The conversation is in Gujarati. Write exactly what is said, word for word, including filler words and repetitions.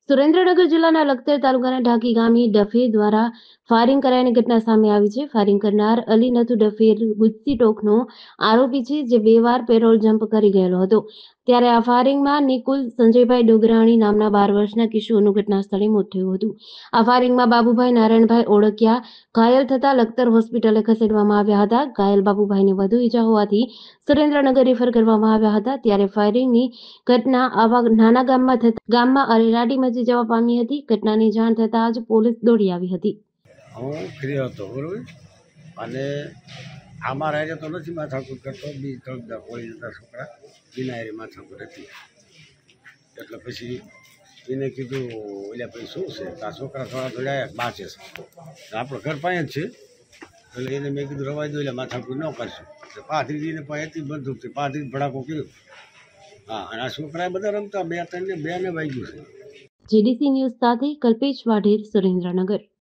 સુરેન્દ્રનગર જિલ્લાના લખતર તાલુકાના ઢાકી ગામની ડફેર દ્વારા ફાયરિંગ કરાયાની ઘટના સામે આવી છે. ફાયરિંગ કરનાર અલી નથુ ડફેર ગુજસી ટોકનો આરોપી છે, જે બે વાર પેરોલ જમ્પ કરી ગયેલો હતો. ત્યારે આ ફાયરિંગમાં નિકુલ સંજયભાઈ ડોગરાણી નામના બાર વર્ષના કિશોરનું ઘટના સ્થળે મોત થયું હતું. આ ફાયરિંગમાં બાબુભાઈ નારાયણભાઈ ઓળકિયા ઘાયલ થતા લખતર હોસ્પિટલે ખસેડવામાં આવ્યા હતા. ઘાયલ બાબુભાઈને વધુ ઈજા હોવાથી સુરેન્દ્રનગર રેફર કરવામાં આવ્યા હતા. ત્યારે ફાયરિંગની ઘટના આવા નાના ગામમાં થતા ગામમાં અરેરાટી મચી જવા પામી હતી. ઘટનાની જાણ થતાં જ પોલીસ દોડી આવી હતી. હું ફ્રી હતો બરોબર, અને આમાં રહે તો નથી માથાકૂટ કરતો, બી તળપદા કોઈ નતા છોકરા એના એ માથાકૂટ હતી. એટલે પછી એને કીધું એટલે પછી શું છે આ છોકરા થોડા થોડા બાંચે છે, આપણો ઘર પાસે જ છે. એટલે એને મેં કીધું રવાઈ દો, એટલે માથાકૂટ ન કરશું. પાથરીને પાસેથી બંદૂકથી પાથરી ભડાકો કર્યો. હા, અને આ છોકરા બધા રમતા બે ત્રણ ને બે ને વાગ્યું છે. જેડીસી ન્યૂઝ સાથે કલ્પેશ વાઢેર, સુરેન્દ્રનગર.